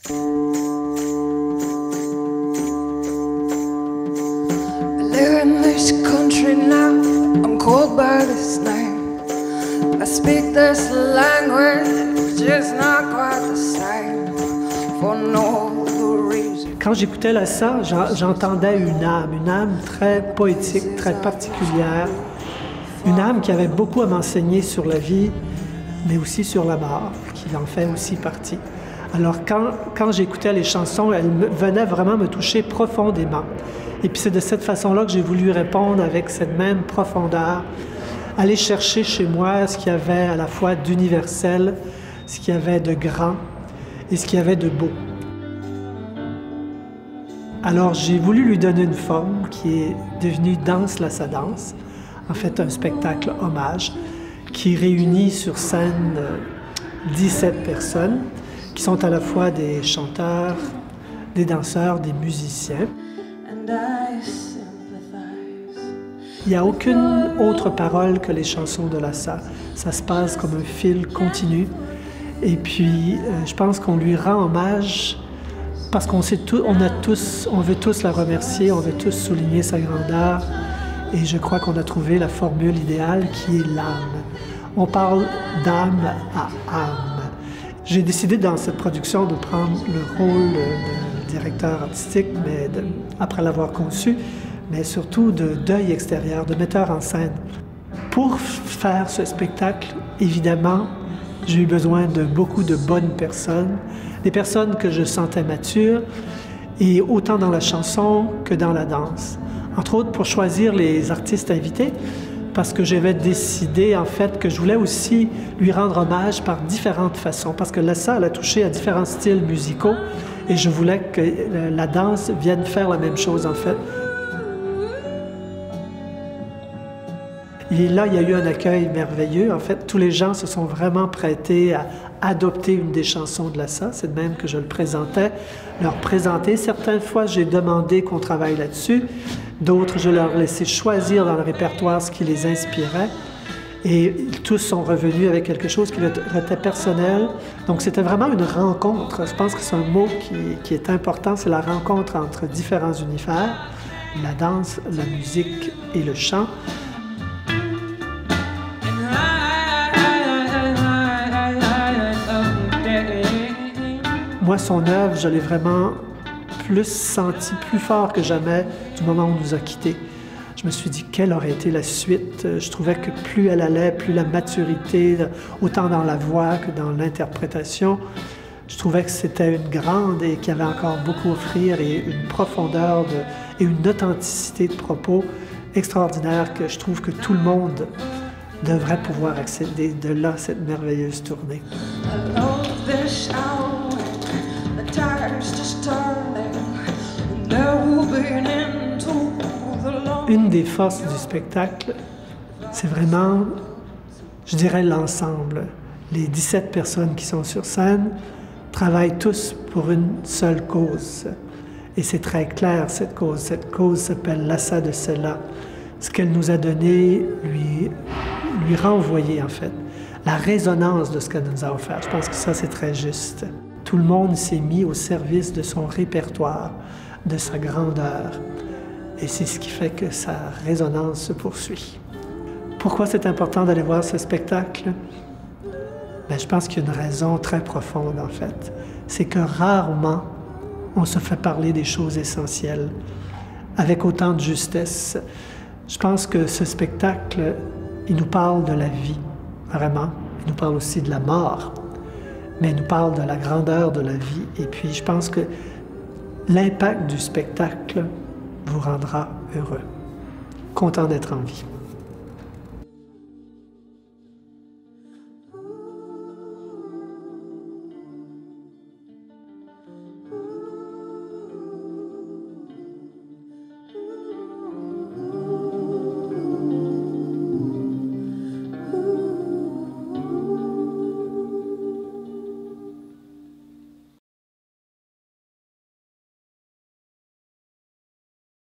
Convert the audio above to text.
live in this country now, I'm called by this name. I speak this language, just not quite the same, for no good reason. Quand j'écoutais Lassa, j'entendais une âme très poétique, très particulière, une âme qui avait beaucoup à m'enseigner sur la vie, mais aussi sur la mort, qui en fait aussi partie. Alors quand j'écoutais les chansons, elles venaient vraiment me toucher profondément. Et puis c'est de cette façon-là que j'ai voulu répondre avec cette même profondeur, aller chercher chez moi ce qu'il y avait à la fois d'universel, ce qu'il y avait de grand et ce qu'il y avait de beau. Alors j'ai voulu lui donner une forme qui est devenue Danse Lassa Danse, en fait un spectacle hommage qui réunit sur scène 17 personnes qui sont à la fois des chanteurs, des danseurs, des musiciens. Il n'y a aucune autre parole que les chansons de Lassa. Ça se passe comme un fil continu. Et puis, je pense qu'on lui rend hommage parce qu'on veut tous la remercier, on veut tous souligner sa grandeur. Et je crois qu'on a trouvé la formule idéale qui est l'âme. On parle d'âme à âme. J'ai décidé dans cette production de prendre le rôle de directeur artistique, mais après l'avoir conçu, mais surtout de d'œil extérieur, de metteur en scène. Pour faire ce spectacle, évidemment, j'ai eu besoin de beaucoup de bonnes personnes, des personnes que je sentais matures, et autant dans la chanson que dans la danse. Entre autres, pour choisir les artistes invités, parce que j'avais décidé, en fait, que je voulais aussi lui rendre hommage par différentes façons, parce que Lassa, elle a touché à différents styles musicaux, et je voulais que la danse vienne faire la même chose, en fait. Et là, il y a eu un accueil merveilleux. En fait, tous les gens se sont vraiment prêtés à adopter une des chansons de Lassa. C'est de même que je le présentais, leur présenter. Certaines fois, j'ai demandé qu'on travaille là-dessus. D'autres, je leur laissais choisir dans le répertoire ce qui les inspirait. Et tous sont revenus avec quelque chose qui leur était personnel. Donc, c'était vraiment une rencontre. Je pense que c'est un mot qui est important. C'est la rencontre entre différents univers, la danse, la musique et le chant. Moi, son œuvre, je l'ai vraiment plus senti, plus fort que jamais du moment où on nous a quittés. Je me suis dit, quelle aurait été la suite? Je trouvais que plus elle allait, plus la maturité, autant dans la voix que dans l'interprétation, je trouvais que c'était une grande et qu'il y avait encore beaucoup à offrir et une profondeur et une authenticité de propos extraordinaire que je trouve que tout le monde devrait pouvoir accéder de là, cette merveilleuse tournée. Une des forces du spectacle, c'est vraiment, je dirais, l'ensemble. Les 17 personnes qui sont sur scène travaillent tous pour une seule cause. Et c'est très clair, cette cause. Cette cause s'appelle Lassa de Sela. Ce qu'elle nous a donné lui renvoyer, en fait, la résonance de ce qu'elle nous a offert. Je pense que ça, c'est très juste. Tout le monde s'est mis au service de son répertoire, de sa grandeur. Et c'est ce qui fait que sa résonance se poursuit. Pourquoi c'est important d'aller voir ce spectacle? Bien, je pense qu'il y a une raison très profonde, en fait. C'est que rarement on se fait parler des choses essentielles avec autant de justesse. Je pense que ce spectacle, il nous parle de la vie, vraiment. Il nous parle aussi de la mort, mais il nous parle de la grandeur de la vie. Et puis, je pense que l'impact du spectacle vous rendra heureux, content d'être en vie.